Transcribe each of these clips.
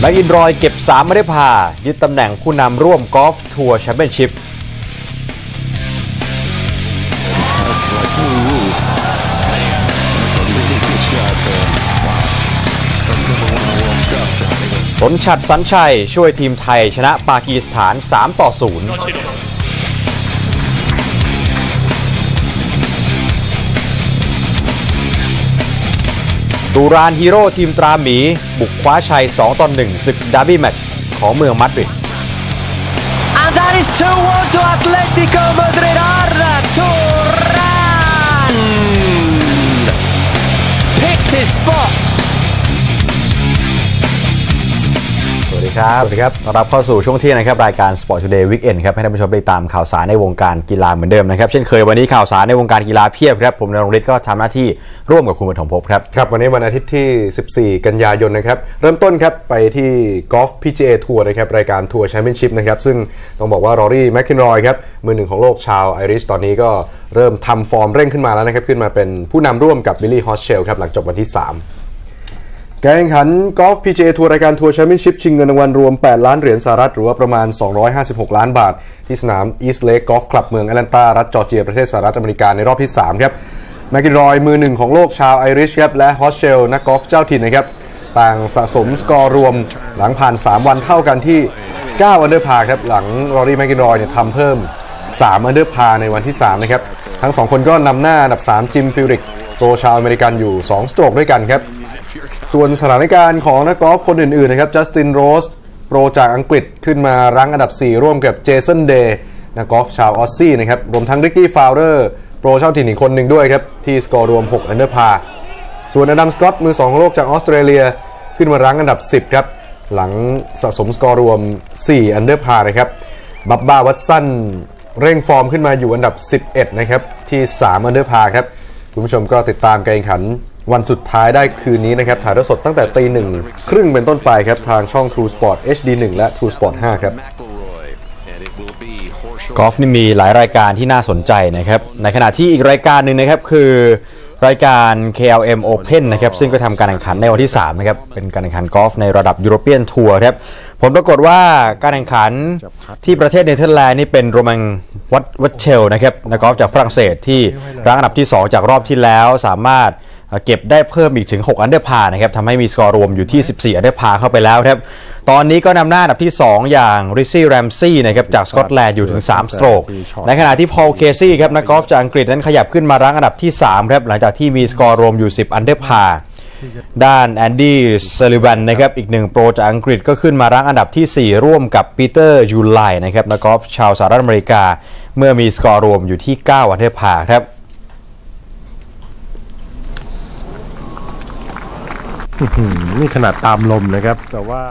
แม็กอินรอยเก็บ3ไม่ได้พายึดตำแหน่งผู้นำร่วมกอล์ฟทัวร์แชมเปี้ยนชิพสนชัดสัญชัยช่วยทีมไทยชนะปากีสถาน 3-0ตูรานฮีโร่ทีมตราหมีบุกคว้าชัย 2-1 ศึกดาร์บี้แมตช์ของเมืองมาดริด And that is 2-1 to Atletico Madrid. Arda Turan picked his spot. สวัสดีครับต้อนรับเข้าสู่ช่วงเที่ยงนะครับรายการ Sport Today Weekend ครับให้ท่านผู้ชมได้ตามข่าวสารในวงการกีฬาเหมือนเดิมนะครับเช่นเคยวันนี้ข่าวสารในวงการกีฬาเพียบครับผมณรงค์ฤทธิ์ก็ทำหน้าที่ร่วมกับคุณปฐมภพครับครับวันนี้วันอาทิตย์ที่14กันยายนนะครับเริ่มต้นครับไปที่กอล์ฟ PGA ทัวร์นะครับรายการทัวร์แชมเปี้ยนชิพนะครับซึ่งต้องบอกว่ารอรี่แมคคินรอยครับมือหนึ่งของโลกชาวไอริชตอนนี้ก็เริ่มทำฟอร์มเร่งขึ้นมาแล้วนะครับขึ้นมาเป็นผู้นำร่วมกับบิลลี่ฮอสเชลครับหลังจบวันที่3การแข่งขันกอล์ฟ PGA ทัวร์รายการทัวร์แชมเปี้ยนชิพชิงเงินรางวัลรวม8ล้านเหรียญสหรัฐหรือว่าประมาณ256ล้านบาทที่สนาม East Lake Golf Club เมืองแอตแลนตารัฐจอร์เจียประเทศสหรัฐอเมริกาในรอบที่3ครับแมคกินรอยมือหนึ่งของโลกชาวไอริชครับและฮอสเชลนักกอล์ฟเจ้าถิ่นนะครับต่างสะสมสกอร์รวมหลังผ่าน3วันเท่ากันที่9อันเดอร์พาร์ครับหลังรอรี่แมคกินรอยเนี่ยทำเพิ่ม3อันเดอร์พาร์ในวันที่3นะครับทั้ง2คนก็นำหน้าอันดับ3จิมฟิลริกโปรชาวอเมริกันอยู่2สโตรกด้วยกันครับส่วนสถานการณ์ของนักกอล์ฟคนอื่นๆนะครับจัสตินโรสโปรจากอังกฤษขึ้นมารั้งอันดับ4ร่วมกับเจสันเดย์นักกอล์ฟชาวออสซี่นะครับรวมทั้งริกกี้ฟาวเลอร์โปรเจ้าถิ่นอีกคนหนึ่งด้วยครับที่สกอร์รวม6อันเดอร์พาร์ส่วนอดัมสกอตมือ2ของโลกจากออสเตรเลียขึ้นมารั้งอันดับ10ครับหลังสะสมสกอร์รวม4อันเดอร์พาร์นะครับบับบ้าวัตสันเร่งฟอร์มขึ้นมาอยู่อันดับ11นะครับที่3อันเดอร์พาร์ครับคุณผู้ชมก็ติดตามการแข่งขันวันสุดท้ายได้คืนนี้นะครับถ่ายทอดสดตั้งแต่ตี 1:30เป็นต้นไปครับทางช่อง True Sport HD1 และ True Sport 5ครับกอล์ฟนี่มีหลายรายการที่น่าสนใจนะครับในขณะที่อีกรายการหนึ่งนะครับคือรายการ KLM Open นะครับซึ่งก็ทำการแข่งขันในวันที่3นะครับเป็นการแข่งขันกอล์ฟในระดับยุโรเปียนทัวร์ครับผลปรากฏว่าการแข่งขันที่ประเทศเนเธอร์แลนด์นี่เป็นโรแมนวัตเชลนะครับนักกอล์ฟจากฝรั่งเศสที่รั้งอันดับที่2จากรอบที่แล้วสามารถเก็บได้เพิ่มอีกถึง6อันเดอร์พาร์นะครับทำให้มีสกอร์รวมอยู่ที่14อันเดอร์พาร์เข้าไปแล้วครับตอนนี้ก็นำหน้าอันดับที่2อย่างริซี่แรมซี่นะครับจากสกอตแลนด์อยู่ถึง3สโตรกในขณะที่พอลเคซี่ครับนักกอล์ฟจากอังกฤษนั้นขยับขึ้นมารั้งอันดับที่3ครับหลังจากที่มีสกอร์รวมอยู่10อันเดอร์พาร์ด้านแอนดี้เซลิวันนะครับอีก1โปรจากอังกฤษก็ขึ้นมารั้งอันดับที่4ร่วมกับปีเตอร์ยูไลนะครับนักกอล์ฟชาวสหรัฐอเมริกาเมื่อมีสกอร์รวมอยู่ที่9อันเดอร์พาร์ครับนี่ขนาดตามลมนะครับแต่ว่า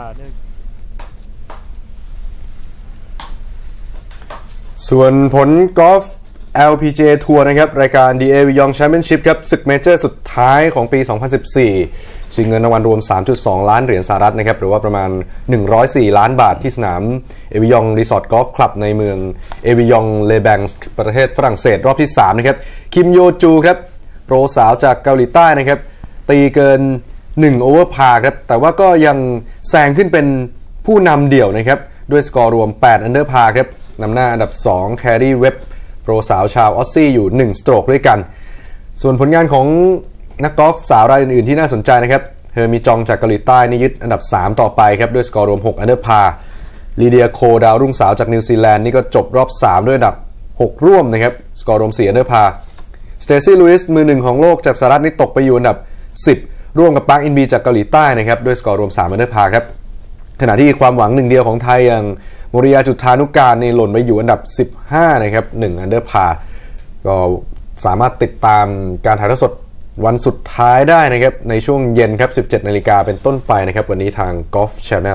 ส่วนผลกอล์ฟ LPGA ทัวร์นะครับรายการ The Avion Championship ครับศึกเมเจอร์สุดท้ายของปี 2014 ชิงเงินรางวัลรวม 3.2 ล้านเหรียญสหรัฐนะครับหรือว่าประมาณ104ล้านบาทที่สนาม Avion Resort Golf Club ในเมือง Avion Les Bains ประเทศฝรั่งเศสรอบที่3นะครับคิมโยจูครับโปรสาวจากเกาหลีใต้นะครับตีเกิน1โอเวอร์พาร์ครับแต่ว่าก็ยังแซงขึ้นเป็นผู้นำเดี่ยวนะครับด้วยสกอร์รวม8อันเดอร์พาร์ครับนำหน้าอันดับ2แครีเว็บโปรสาวชาวออสซี่อยู่1สโตรกด้วยกันส่วนผลงานของนักกอล์ฟสาวรายอื่นๆที่น่าสนใจนะครับเฮอร์มีจองจากเกาหลีใต้นี่ยึดอันดับ3ต่อไปครับด้วยสกอร์รวม6อันเดอร์พาร์ลีเดียโคดาวรุ่งสาวจากนิวซีแลนด์นี่ก็จบรอบ3ด้วยอันดับ6ร่วมนะครับสกอร์รวม4อันเดอร์พาร์สเตซี่ลูอิสมือ1ของโลกจากสหรัฐนี่ตกไปอยู่อันดับ10ร่วมกับปาร์คอินบีจากเกาหลีใต้นะครับด้วยสกอร์รวม3อันเดอร์พาร์ครับขณะที่ความหวังหนึ่งเดียวของไทยอย่างโมริยาจุฑานุการในหล่นไปอยู่อันดับ15นะครับ1อันเดอร์พาร์ก็สามารถติดตามการถ่ายทอดสดวันสุดท้ายได้นะครับในช่วงเย็นครับ 17 นาฬิกาเป็นต้นไปนะครับวันนี้ทาง Golf Channel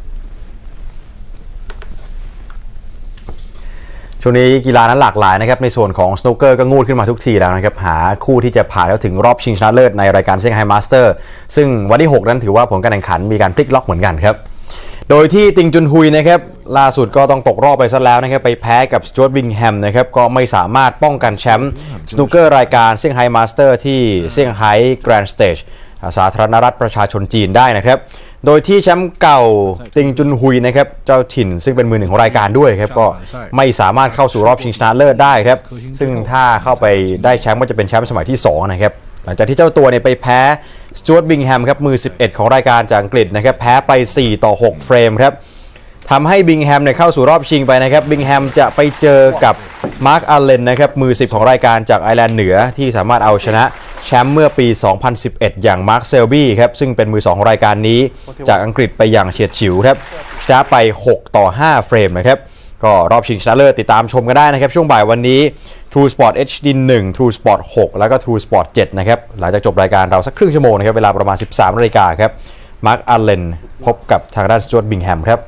ช่วงนี้กีฬานั้นหลากหลายนะครับในส่วนของสโนว์เกอร์ก็งูดขึ้นมาทุกทีแล้วนะครับหาคู่ที่จะผ่านแล้วถึงรอบชิงชนะเลิศในรายการเซี่ยงไฮ้มาสเตอร์ซึ่งวันที่6นั้นถือว่าผลการแข่งขันมีการพลิกล็อกเหมือนกันครับโดยที่ติงจุนฮุยนะครับล่าสุดก็ต้องตกรอบไปซะแล้วนะครับไปแพ้กับสจ๊วตวิงแฮมนะครับก็ไม่สามารถป้องกันแชมป์สโนว์เกอร์รายการเซี่ยงไฮ้มาสเตอร์ที่เซี่ยงไฮ้แกรนด์สเตจสาธารณรัฐประชาชนจีนได้นะครับโดยที่แชมป์เก่าติงจุนฮุยนะครับเจ้าถิ่นซึ่งเป็นมือหนึ่งของรายการด้วยครับก็ไม่สามารถเข้าสู่รอบชิงชนะเลิศได้ครับซึ่งถ้าเข้าไปได้แชมป์ก็จะเป็นแชมป์สมัยที่2นะครับหลังจากที่เจ้าตัวเนี่ยไปแพ้สจ๊วตบิงแฮมครับมือ11ของรายการจากอังกฤษนะครับแพ้ไป4-6เฟรมครับทำให้บิงแฮมเนี่ยเข้าสู่รอบชิงไปนะครับบิงแฮมจะไปเจอกับมาร์คอัลเลนนะครับมือ10ของรายการจากไอร์แลนด์เหนือที่สามารถเอาชนะแชมป์เมื่อปี 2011 อย่างมาร์คเซลบี้ครับซึ่งเป็นมือ2ของรายการนี้จากอังกฤษไปอย่างเฉียดฉิวครับชนะไป6-5เฟรมนะครับก็รอบชิงชนะเลิศติดตามชมกันได้นะครับช่วงบ่ายวันนี้ True Sport HD 1 True Sport 6 แล้วก็ True Sport 7นะครับหลังจากจบรายการเราสักครึ่งชั่วโมงนะครับเวลาประมาณ 13 นาฬิกาครับมาร์คอัลเลนพบกับทางด้านสจ๊วตบิงแฮมครับ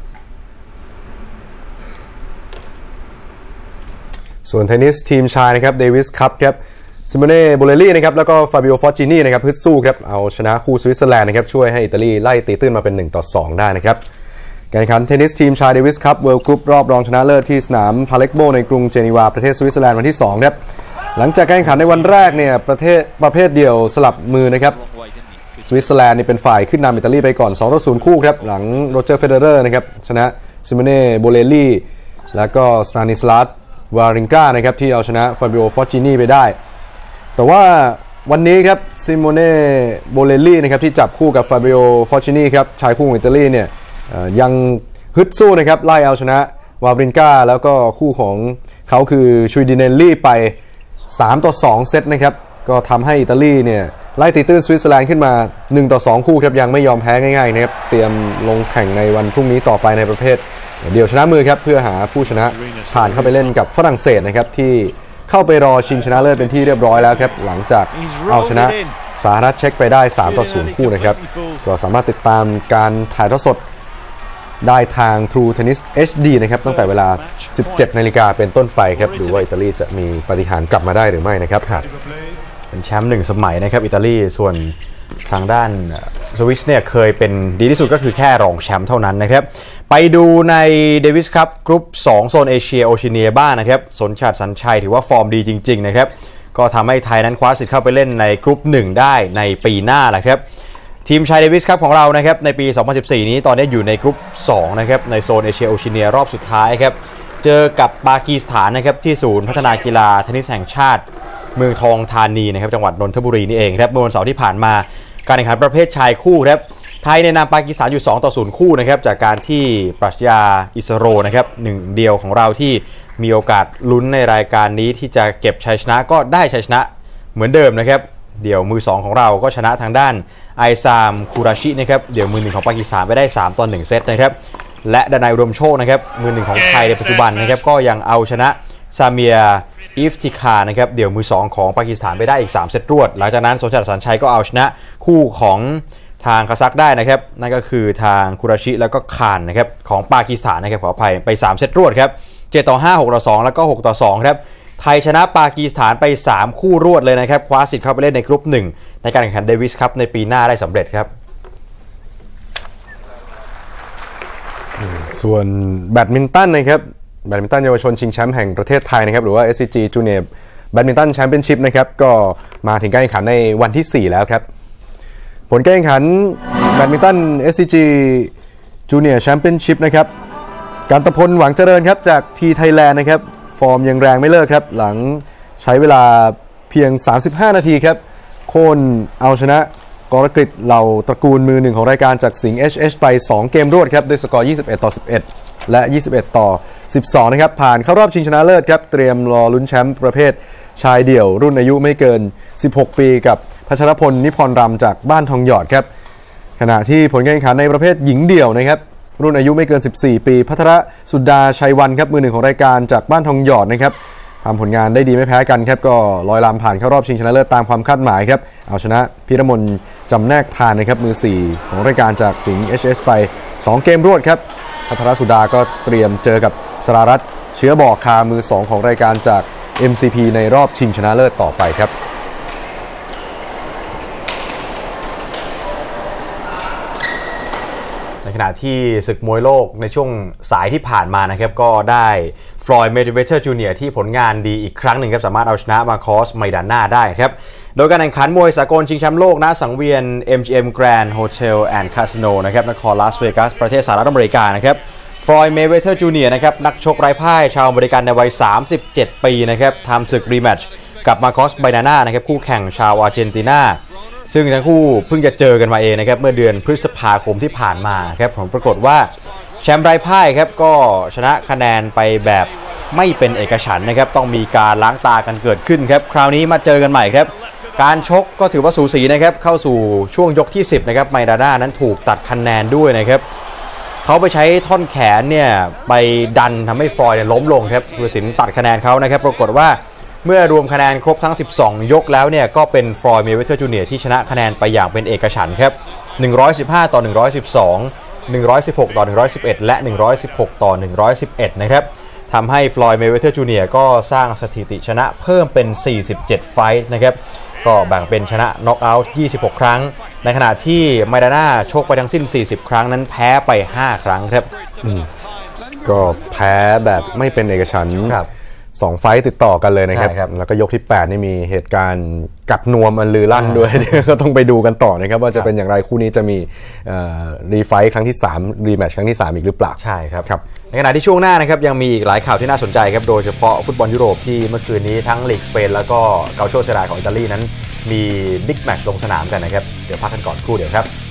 ส่วนเทนนิสทีมชายนะครับเดวิสคัพครับซิโมเน่โบเลลี่นะครับแล้วก็ฟาบิโอฟอร์จินีนะครับฮึดสู้ครับเอาชนะคู่สวิตเซอร์แลนด์นะครับช่วยให้อิตาลีไล่ตีตื้นมาเป็น1-2ได้นะครับการแข่งขันเทนนิสทีมชายเดวิสคัพเวิลด์กรุ๊ปรอบรองชนะเลิศที่สนามพาเล็กโบในกรุงเจนีวาประเทศสวิตเซอร์แลนด์วันที่2ครับหลังจากการแข่งขันในวันแรกเนี่ยประเภทเดี่ยวสลับมือนะครับสวิตเซอร์แลนด์นี่เป็นฝ่ายขึ้นนำอิตาลีไปก่อน2-0คู่ครับหลังโรเจอร์เฟเดอเรอร์นะครับชนะซิโมเน่โบเลลี่แล้วก็สตานิสลาสวาริงกานะครับที่เอาชนะฟาบิโอฟอร์จินีไปได้แต่ว่าวันนี้ครับซิโมเน่โบเลลี่นะครับที่จับคู่กับฟาบิโอฟอร์จินีครับชายคู่ของอิตาลีเนี่ยยังฮึดสู้นะครับไล่เอาชนะวาริงกาแล้วก็คู่ของเขาคือชุยดิเนลลี่ไป3-2เซตนะครับก็ทำให้อิตาลีเนี่ยไล่ตีตื้นสวิตเซอร์แลนด์ขึ้นมา1-2คู่ครับยังไม่ยอมแพ้ง่ายๆนะครับเตรียมลงแข่งในวันพรุ่งนี้ต่อไปในประเภทเดี่ยวชนะมือครับเพื่อหาผู้ชนะผ่านเข้าไปเล่นกับฝรั่งเศสนะครับที่เข้าไปรอชิงชนะเลิศเป็นที่เรียบร้อยแล้วครับหลังจากเอาชนะสหรัฐเช็กไปได้3-0คู่นะครับก็สามารถติดตามการถ่ายทอดสดได้ทาง True Tennis HD นะครับตั้งแต่เวลา 17 นาฬิกาเป็นต้นไปครับดูว่าอิตาลีจะมีปาฏิหาริย์กลับมาได้หรือไม่นะครับเป็นแชมป์1 สมัยนะครับอิตาลีส่วนทางด้านสวิสเนี่ยเคยเป็นดีที่สุดก็คือแค่รองแชมป์เท่านั้นนะครับไปดูในเดวิสคัพกรุ๊ป2โซนเอเชียโอเชียเนียบ้างนะครับสนชาติสัญชัยถือว่าฟอร์มดีจริงๆนะครับก็ทำให้ไทยนั้นคว้าสิทธิ์เข้าไปเล่นในกรุ๊ป1ได้ในปีหน้าแหละครับทีมชายเดวิสคัพของเรานะครับในปี 2014 นี้ตอนนี้อยู่ในกรุ๊ป2นะครับในโซนเอเชียโอเชียเนียรอบสุดท้ายครับเจอกับปากีสถานนะครับที่ศูนย์พัฒนากีฬาเทนนิสแห่งชาติเมืองทองธานีนะครับจังหวัดนนทบุรีนี่เองครับเมื่อวันเสาร์ที่ผ่านมาการแข่งขันประเภทชายคู่ครับไทยในนามปากีสถานอยู่2-0คู่นะครับจากการที่ปรัชญาอิสโรนะครับหนึ่งเดียวของเราที่มีโอกาสลุ้นในรายการนี้ที่จะเก็บชัยชนะก็ได้ชัยชนะเหมือนเดิมนะครับเดี่ยวมือ2ของเราก็ชนะทางด้านไอซามคูราชินะครับเดี่ยวมือ1ของปากีสถานไปได้3-1เซตนะครับและดนัยอุดมโชคนะครับมือ1ของไทยในปัจจุบันนะครับก็ยังเอาชนะซาเมียอีฟติคานะครับเดี่ยวมือ2ของปากีสถานไปได้อีก3เซตรวดหลังจากนั้นสนชาติสัญชัยก็เอาชนะคู่ของทางคาซัคได้นะครับนั่นก็คือทางคูราชิแล้วก็คานนะครับของปากีสถานนะครับขออภัยไป3เซตรวดครับ7-5 6-2แล้วก็6-2ครับไทยชนะปากีสถานไป3คู่รวดเลยนะครับคว้าสิทธิ์เข้าไปเล่นในกรุ๊ป1ในการแข่งขันเดวิสคัพในปีหน้าได้สำเร็จครับส่วนแบดมินตันนะครับแบดมินตันเยาวชนชิงแชมป์แห่งประเทศไทยนะครับหรือว่า SCG Junior แบดมินตันแชมเปี้ยนชิพนะครับก็มาถึงการแข่งขันในวันที่4แล้วครับผลการแข่งขันแบดมินตัน SCG Junior Championship นะครับกันตพลหวังเจริญครับจากทีไทยแลนด์นะครับฟอร์มยังแรงไม่เลิกครับหลังใช้เวลาเพียง35นาทีครับโค่นเอาชนะกรกฤษเหล่าตระกูลมือ1ของรายการจากสิงห์ HH ไป2เกมรวดครับด้วยสกอร์21-11และ21-12นะครับผ่านเข้ารอบชิงชนะเลิศครับเตรียมรอลุ้นแชมป์ประเภทชายเดี่ยวรุ่นอายุไม่เกิน16ปีกับพัชรพลนิพนธ์รำจากบ้านทองหยอดครับขณะที่ผลการแข่งขันในประเภทหญิงเดี่ยวนะครับรุ่นอายุไม่เกิน14ปีพัทรสุดาชัยวันครับมือ1ของรายการจากบ้านทองหยอดนะครับทำผลงานได้ดีไม่แพ้กันครับก็ลอยลำผ่านเข้ารอบชิงชนะเลิศตามความคาดหมายครับเอาชนะพิรมนจำแนกทานนะครับมือ4ของรายการจากสิงห์ HS ไป2เกมรวดครับพัทรสุดาก็เตรียมเจอกับสรารัตน์เชื้อบ่อคามือ2ของรายการจาก MCP ในรอบชิงชนะเลิศต่อไปครับนขณะที่ศึกมวยโลกในช่วงสายที่ผ่านมานะครับก็ได้ฟลอยด์ เมเวเธอร์ จูเนียร์ที่ผลงานดีอีกครั้งหนึ่งครับสามารถเอาชนะมาคอส ไมดาน่าได้ครับโดยการแข่งขันมวยสากลชิงแชมป์โลกณสังเวียน MGM Grand Hotel and Casino นะครับนครลาสเวกัสประเทศสหรัฐอเมริกานะครับฟลอยด์ เมเวเธอร์ จูเนียร์นะครับนักชกไร้พ่ายชาวอเมริกันในวัย37 ปีนะครับทำศึกรีแมตช์กับมาคอส ไมดาน่านะครับคู่แข่งชาวอาร์เจนตินาซึ่งทั้งคู่เพิ่งจะเจอกันมาเองนะครับเมื่อเดือนพฤษภาคมที่ผ่านมาครับผลปรากฏว่าแชมป์ไร้พ่ายครับก็ชนะคะแนนไปแบบไม่เป็นเอกฉันท์นะครับต้องมีการล้างตากันเกิดขึ้นครับคราวนี้มาเจอกันใหม่ครับการชกก็ถือว่าสูสีนะครับเข้าสู่ช่วงยกที่10นะครับไมดาน่านั้นถูกตัดคะแนนด้วยนะครับเขาไปใช้ท่อนแขนเนี่ยไปดันทำให้ฟลอยด์ล้มลงครับผู้ตัดสินตัดคะแนนเขานะครับปรากฏว่าเมื่อรวมคะแนนครบทั้ง12ยกแล้วเนี่ยก็เป็นฟลอยด์ เมเวเธอร์ จูเนียร์ที่ชนะคะแนนไปอย่างเป็นเอกฉันท์ครับ115ต่อ112 116ต่อ111และ116ต่อ111นะครับทำให้ฟลอยด์ เมเวเธอร์ จูเนียร์ก็สร้างสถิติชนะเพิ่มเป็น47ไฟท์นะครับก็แบ่งเป็นชนะน็อกเอาท์26ครั้งในขณะที่ไมดาน่าชกไปทั้งสิ้น40ครั้งนั้นแพ้ไป5ครั้งครับก็แพ้แบบไม่เป็นเอกฉันท์2 ไฟต์ติดต่อกันเลยนะครับแล้วก็ยกที่8นี่มีเหตุการณ์กัดนวมอันลือลั่นด้วย ก็ต้องไปดูกันต่อนะครับว่าจะเป็นอย่างไรคู่นี้จะมีรีไฟต์ครั้งที่3รีแมตช์ครั้งที่3อีกหรือเปล่าใช่ครับในขณะที่ช่วงหน้านะครับยังมีอีกหลายข่าวที่น่าสนใจครับโดยเฉพาะฟุตบอลยุโรปที่เมื่อคืนนี้ทั้งลีกสเปนแล้วก็เกาโชเซราของอิตาลีนั้นมีบิ๊กแมตช์ลงสนามกันนะครับเดี๋ยวพักกันก่อนครู่เดียวครับ